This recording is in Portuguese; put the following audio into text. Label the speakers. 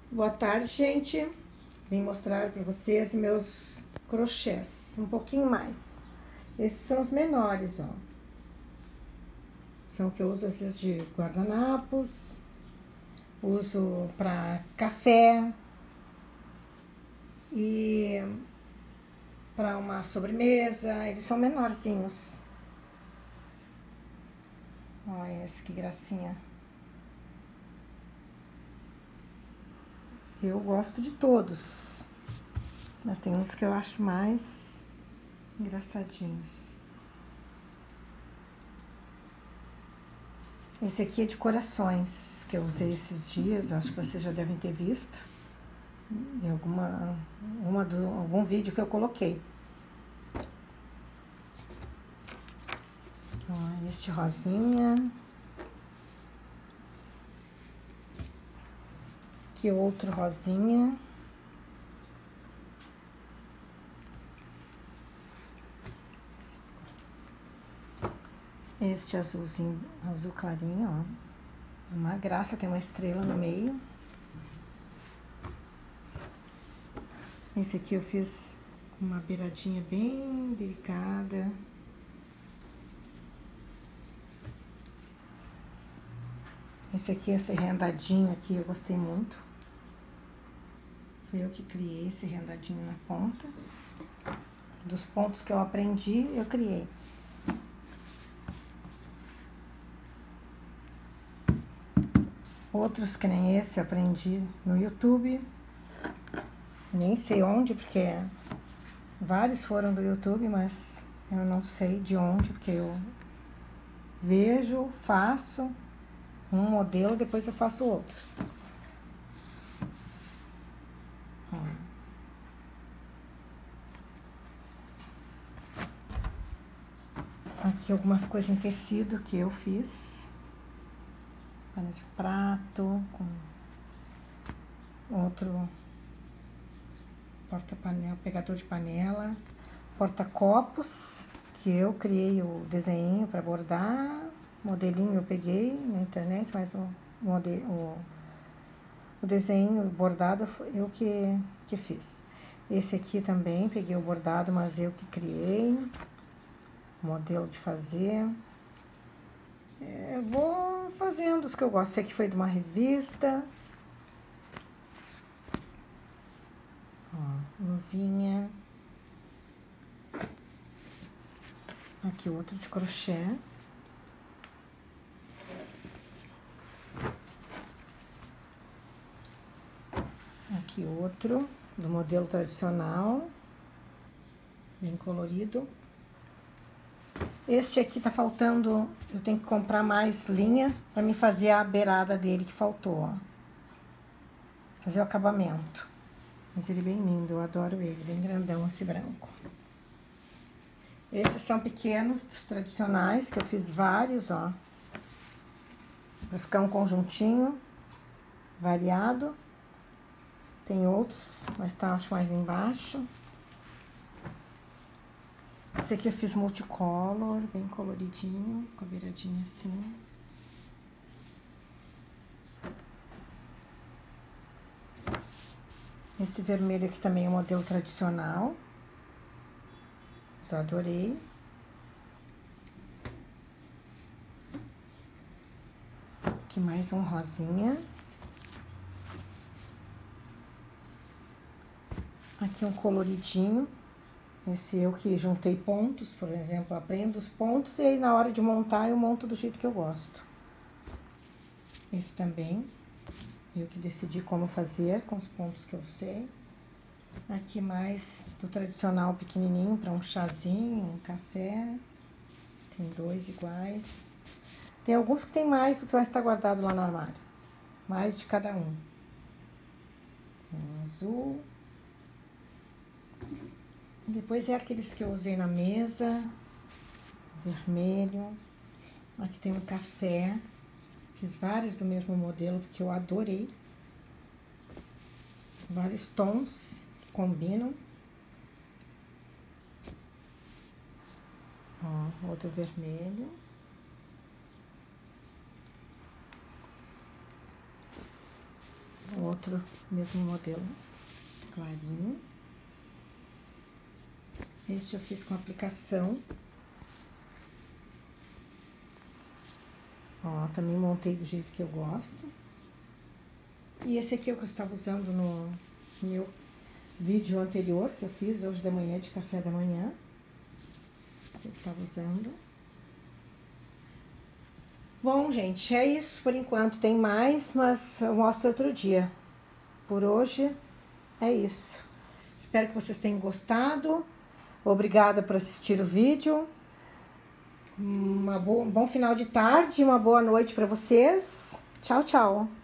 Speaker 1: Boa tarde, gente. Vim mostrar para vocês meus crochês, um pouquinho mais. Esses são os menores, ó. São o que eu uso às vezes de guardanapos, uso para café e para uma sobremesa. Eles são menorzinhos. Olha esse que gracinha. Eu gosto de todos, mas tem uns que eu acho mais engraçadinhos. Esse aqui é de corações, que eu usei esses dias, acho que vocês já devem ter visto em algum vídeo que eu coloquei. Ó, este rosinha. Aqui outro rosinha. Este azulzinho, azul clarinho, ó. Uma graça, tem uma estrela no meio. Esse aqui eu fiz com uma beiradinha bem delicada. Esse aqui, esse rendadinho aqui, eu gostei muito. Foi eu que criei esse rendadinho na ponta. Dos pontos que eu aprendi, eu criei. Outros que nem esse eu aprendi no YouTube. Nem sei onde, porque vários foram do YouTube, mas eu não sei de onde, porque eu vejo, faço um modelo, depois eu faço outros. Aqui algumas coisas em tecido que eu fiz. Pano de prato, com outro porta-panela, pegador de panela, porta-copos, que eu criei o desenho para bordar, modelinho eu peguei na internet, mas o desenho bordado eu que fiz. Esse aqui também peguei o bordado, mas eu que criei o modelo de fazer. Eu vou fazendo os que eu gosto. Esse aqui foi de uma revista. Ó, luvinha. Aqui outro de crochê. Aqui outro do modelo tradicional, bem colorido. Este aqui tá faltando, eu tenho que comprar mais linha para me fazer a beirada dele que faltou, ó. Fazer o acabamento. Mas ele é bem lindo, eu adoro ele, bem grandão esse branco. Esses são pequenos, dos tradicionais, que eu fiz vários, ó. Pra ficar um conjuntinho variado. Tem outros, mas tá, acho, mais embaixo. Esse aqui eu fiz multicolor, bem coloridinho, com a beiradinha assim. Esse vermelho aqui também é um modelo tradicional. Eu adorei. Aqui mais um rosinha. Aqui um coloridinho. Esse eu que juntei pontos, por exemplo, aprendo os pontos e aí na hora de montar eu monto do jeito que eu gosto. Esse também, eu que decidi como fazer com os pontos que eu sei. Aqui mais do tradicional pequenininho para um chazinho, um café. Tem dois iguais. Tem alguns que tem mais, que vai estar guardado lá no armário. Mais de cada um. Um azul. Depois é aqueles que eu usei na mesa, vermelho. Aqui tem um café. Fiz vários do mesmo modelo, porque eu adorei. Vários tons que combinam. Ó, outro vermelho. outro mesmo modelo clarinho. Este eu fiz com aplicação. Ó, também montei do jeito que eu gosto. E esse aqui é o que eu estava usando no meu vídeo anterior, que eu fiz hoje de manhã, de café da manhã. Eu estava usando. Bom, gente, é isso por enquanto. Tem mais, mas eu mostro outro dia. Por hoje, é isso. Espero que vocês tenham gostado. Obrigada por assistir o vídeo. Um bom final de tarde e uma boa noite para vocês. Tchau, tchau.